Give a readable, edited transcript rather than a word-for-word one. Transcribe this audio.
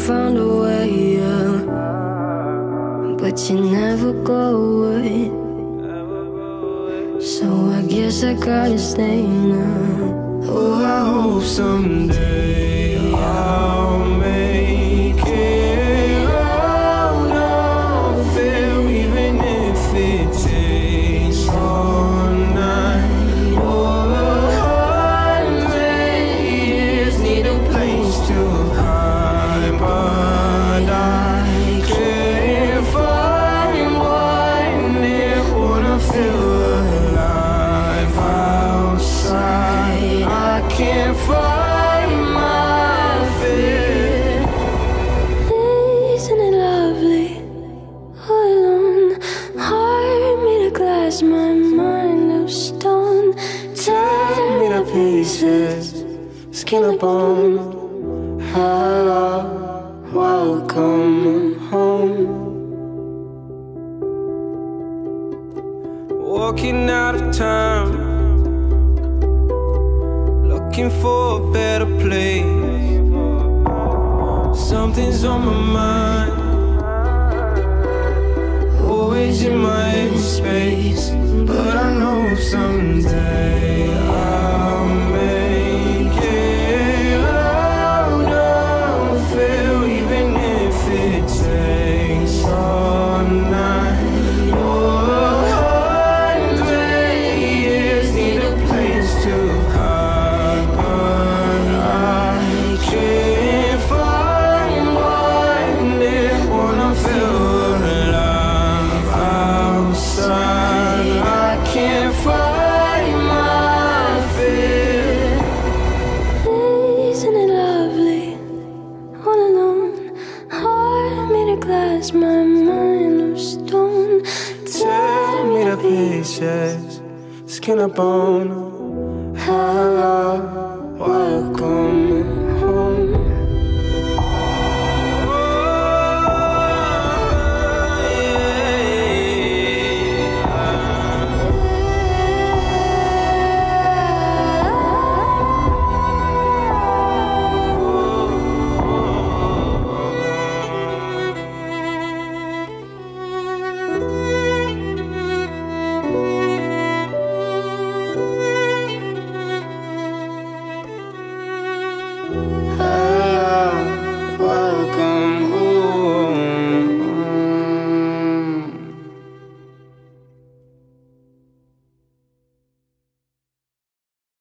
found a way, yeah. But you never go away. So I guess I gotta stay now. Oh, I hope someday I'll make it out of it, even if it takes all night or 100 years. Need a place to hide, but I can't find one near. Wanna feel alive outside. I can't find my fear. Isn't it lovely? All alone, heart made of glass, my mind of stone. Tear me to pieces, skin and bone. Hello, welcome home. Walking out of time, looking for a better place. Something's on my mind, always in my empty space. But I know someday I'll make it out of it, even if it takes all night or 100 years. Need a place to hide, but I can't find one near. Wanna feel alive outside. I can't find my fear. Isn't it lovely? All alone, heart made of glass, my mind of stone. Tear me to pieces, skin and bone. Hello, welcome